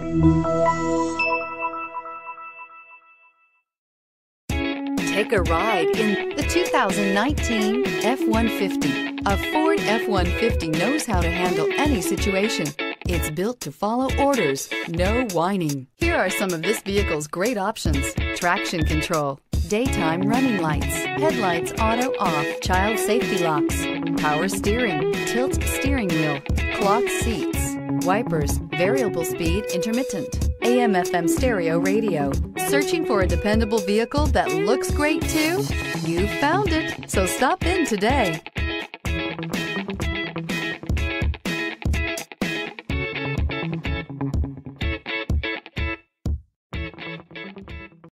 Take a ride in the 2019 F-150. A Ford F-150 knows how to handle any situation. It's built to follow orders, no whining. Here are some of this vehicle's great options: traction control, daytime running lights, headlights auto off, child safety locks, power steering, tilt steering wheel, cloth seats, wipers, variable speed intermittent, AM/FM stereo radio. Searching for a dependable vehicle that looks great too? You found it, so stop in today.